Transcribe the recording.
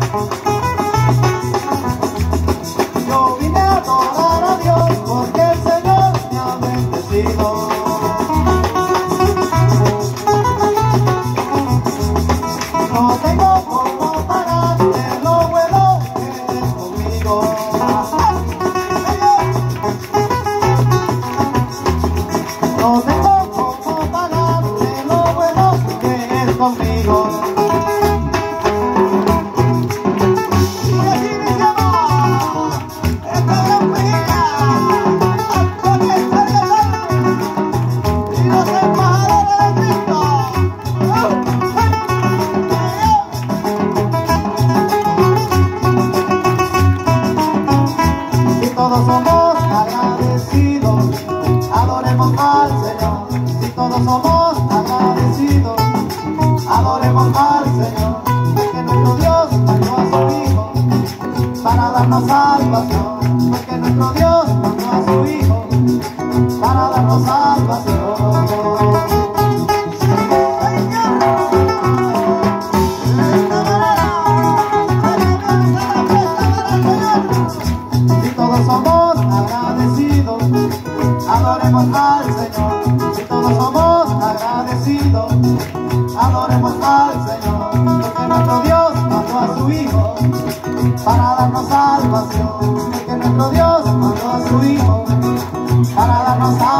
Yo vine a adorar a Dios porque el Señor me ha bendecido. No tengo cómo pagarte lo bueno que eres conmigo. No tengo cómo pagarte lo bueno que eres conmigo. Todos somos agradecidos, adoremos al Señor. Si todos somos agradecidos, adoremos al Señor. Porque nuestro Dios mandó a su Hijo para darnos salvación. Porque nuestro Dios mandó a su Hijo para darnos salvación. Somos agradecidos, adoremos al Señor. Si todos somos agradecidos, adoremos al Señor. Porque nuestro Dios mandó a su Hijo para darnos salvación. Porque nuestro Dios mandó a su Hijo para darnos salvación.